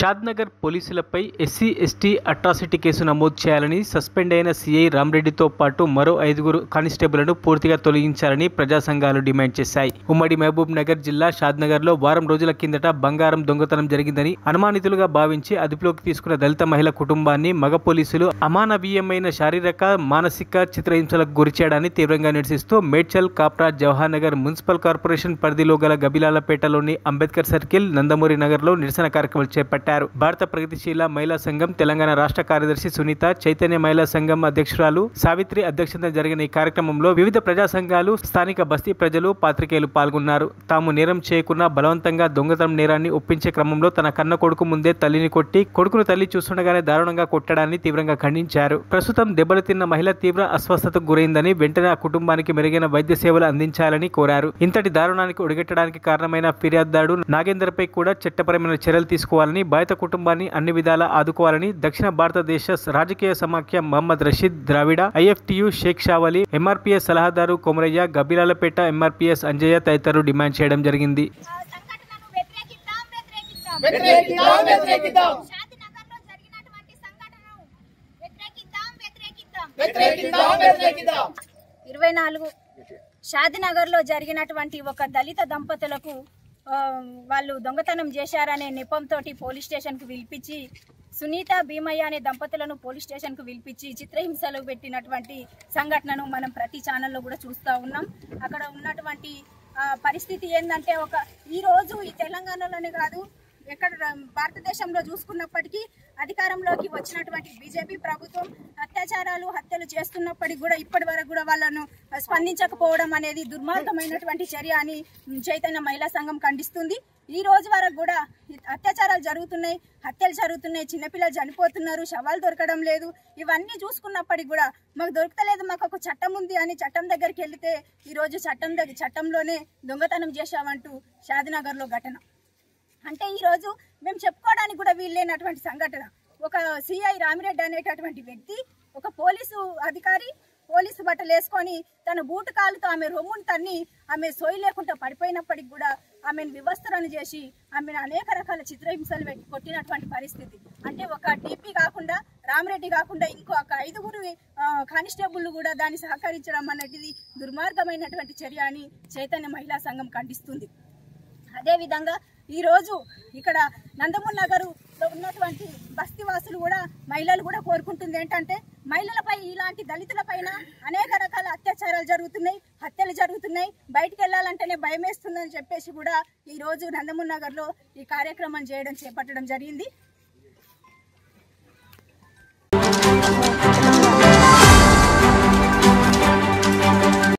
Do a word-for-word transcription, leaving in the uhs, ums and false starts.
షాద్నగర్ పోలీసులపై SC ST atrocity case నమోదు చేయాలని సస్పెండ్ అయిన సీఐ రామ్రెడ్డితో పాటు మరో ఐదుగురు కానిస్టేబుల్ను పూర్తిగా తొలగించాలని ప్రజా సంఘాలు డిమాండ్ చేశాయి. ఉమ్మడి మహబూబ్ నగర్ జిల్లా షాద్నగర్లో వారం రోజుల కిందట బంగారం దొంగతనం జరిగిందని అనుమానితులుగా భావించి అదుపులోకి తీసుకున్న దళిత మహిళ కుటుంబాన్ని మగ పోలీసులు అమానవీయమైన శారీరక మానసిక చిత్రహింసలకు గురిచేయడాన్ని తీవ్రంగా నిరసిస్తూ మేడ్చల్, కాప్రా, జవహర్ నగర్ మున్సిపల్ కార్పొరేషన్ పరిధిలో గల గబిలాలపేటలోని అంబేద్కర్ సర్కిల్, నందమూరి నగర్లో నిరసన కార్యక్రమాలు చేపట్టారు. భారత ప్రగతిశీల మహిళా సంఘం తెలంగాణ రాష్ట్ర కార్యదర్శి సునీత, చైతన్య మహిళా సంఘం అధ్యక్షురాలు సావిత్రి అధ్యక్షతన జరిగిన ఈ కార్యక్రమంలో వివిధ ప్రజా సంఘాలు, స్థానిక బస్తీ ప్రజలు, పాత్రికేయులు పాల్గొన్నారు. తాము నేరం చేయకుండా బలవంతంగా దొంగతనం నేరాన్ని ఒప్పించే క్రమంలో తన కన్న కొడుకు ముందే తల్లిని కొట్టి కొడుకును తల్లి చూస్తుండగానే దారుణంగా కొట్టడాన్ని తీవ్రంగా ఖండించారు. ప్రస్తుతం దెబ్బలు తిన్న మహిళ తీవ్ర అస్వస్థతకు గురైందని, వెంటనే ఆ కుటుంబానికి మెరుగైన వైద్య సేవలు అందించాలని కోరారు. ఇంతటి దారుణానికి ఒడిగట్టడానికి కారణమైన ఫిర్యాదుదారు నాగేందర్పై కూడా చట్టపరమైన చర్యలు తీసుకోవాలని, బాధిత కుటుంబాన్ని అన్ని విధాలా ఆదుకోవాలని దక్షిణ భారతదేశ రాజకీయ సమాఖ్య మహమ్మద్ రషీద్ ద్రావిడ, ఐఎఫ్టియు షేక్ షావలి, ఎంఆర్పీఎస్ సలహాదారు కొమరయ్య, గబిలాలపేట ఎంఆర్పీఎస్ అంజయ్య తదితరులు డిమాండ్ చేయడం జరిగింది. ఇరవై నాలుగు షాదినగర్ లో జరిగినటువంటి ఒక దళిత దంపతులకు వాళ్ళు దొంగతనం చేశారనే నెపంతో పోలీస్ స్టేషన్ కు పిలిపించి సునీత, భీమయ్య అనే దంపతులను పోలీస్ స్టేషన్ కు పిలిపించి చిత్రహింసలు పెట్టినటువంటి సంఘటనను మనం ప్రతి ఛానల్లో కూడా చూస్తూ ఉన్నాం. అక్కడ ఉన్నటువంటి పరిస్థితి ఏంటంటే, ఒక ఈ రోజు ఈ తెలంగాణలోనే కాదు ఎక్కడ భారతదేశంలో చూసుకున్నప్పటికీ అధికారంలోకి వచ్చినటువంటి బీజేపీ ప్రభుత్వం అత్యాచారాలు, హత్యలు చేస్తున్నప్పటికీ కూడా ఇప్పటి వరకు కూడా వాళ్ళను స్పందించకపోవడం అనేది దుర్మార్గమైనటువంటి చర్య అని చైతన్య మహిళా సంఘం ఖండిస్తుంది. ఈ రోజు వరకు కూడా అత్యాచారాలు జరుగుతున్నాయి, హత్యలు జరుగుతున్నాయి, చిన్నపిల్లలు చనిపోతున్నారు, శవాలు దొరకడం లేదు. ఇవన్నీ చూసుకున్నప్పటికీ కూడా మాకు దొరకలేదు, మాకు ఒక చట్టం ఉంది అని చట్టం దగ్గరికి వెళితే ఈ రోజు చట్టం దగ్గర చట్టంలోనే దొంగతనం చేశామంటూ షాదినగర్ లో ఘటన. అంటే ఈ రోజు మేము చెప్పుకోవడానికి కూడా వీల్లేనటువంటి సంఘటన. ఒక సిఐ రామిరెడ్డి అనేటటువంటి వ్యక్తి, ఒక పోలీసు అధికారి పోలీసు బట్టలు వేసుకొని తన బూటు కాలుతో ఆమె రొమ్మును తన్ని ఆమె సోయి లేకుండా పడిపోయినప్పటికి కూడా ఆమెను వివస్త్రను చేసి ఆమెను అనేక రకాల చిత్రహింసలు పెట్టి కొట్టినటువంటి పరిస్థితి. అంటే ఒక టీపీ కాకుండా, రామిరెడ్డి కాకుండా ఇంకో ఒక ఐదుగురు కానిస్టేబుల్ కూడా దాన్ని సహకరించడం అనేది దుర్మార్గమైనటువంటి చర్య అని చైతన్య మహిళా సంఘం ఖండిస్తుంది. అదేవిధంగా ఈరోజు ఇక్కడ నందమూరి నగరులో ఉన్నటువంటి బస్తీవాసులు కూడా, మహిళలు కూడా కోరుకుంటుంది ఏంటంటే, మహిళలపై ఇలాంటి దళితుల పైన అనేక రకాల అత్యాచారాలు జరుగుతున్నాయి, హత్యలు జరుగుతున్నాయి, బయటికి వెళ్ళాలంటేనే భయం వేస్తుందని చెప్పేసి కూడా ఈరోజు నందమూరి నగర్లో ఈ కార్యక్రమం చేయడం చేపట్టడం జరిగింది.